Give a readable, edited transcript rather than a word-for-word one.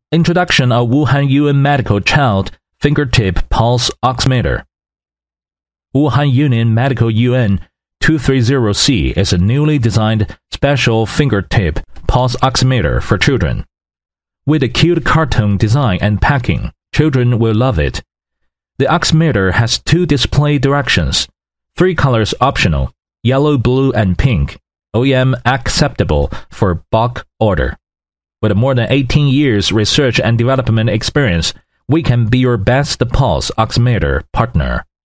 Introduction of Wuhan UN-medical child fingertip pulse oximeter. Wuhan UN-medical UN-230C is a newly designed special fingertip pulse oximeter for children. With a cute cartoon design and packing, children will love it. The oximeter has 2 display directions, 3 colors optional, yellow, blue, and pink, OEM acceptable for bulk order. With more than 18 years research and development experience, we can be your best pulse oximeter partner.